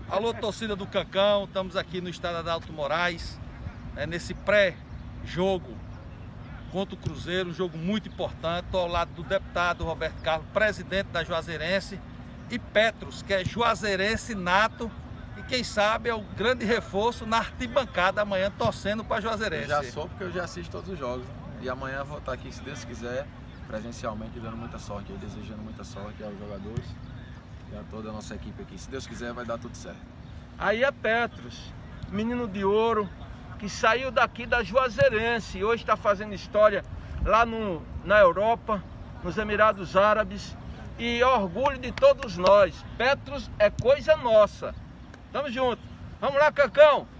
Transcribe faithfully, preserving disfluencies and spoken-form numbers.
Alô, torcida do Cancão, estamos aqui no estádio Adalto Moraes, né, nesse pré-jogo contra o Cruzeiro, um jogo muito importante. Estou ao lado do deputado Roberto Carlos, presidente da Juazeirense, e Petros, que é juazeirense nato, e quem sabe é o grande reforço na arquibancada amanhã, torcendo para a Juazeirense. Eu já sou, porque eu já assisto todos os jogos, e amanhã vou estar aqui, se Deus quiser, presencialmente, dando muita sorte, desejando muita sorte aos jogadores e a toda a nossa equipe aqui. Se Deus quiser, vai dar tudo certo. Aí é Petros, menino de ouro, que saiu daqui da Juazeirense e hoje está fazendo história lá no, na Europa, nos Emirados Árabes, e orgulho de todos nós. Petros é coisa nossa. Tamo junto. Vamos lá, Cancão!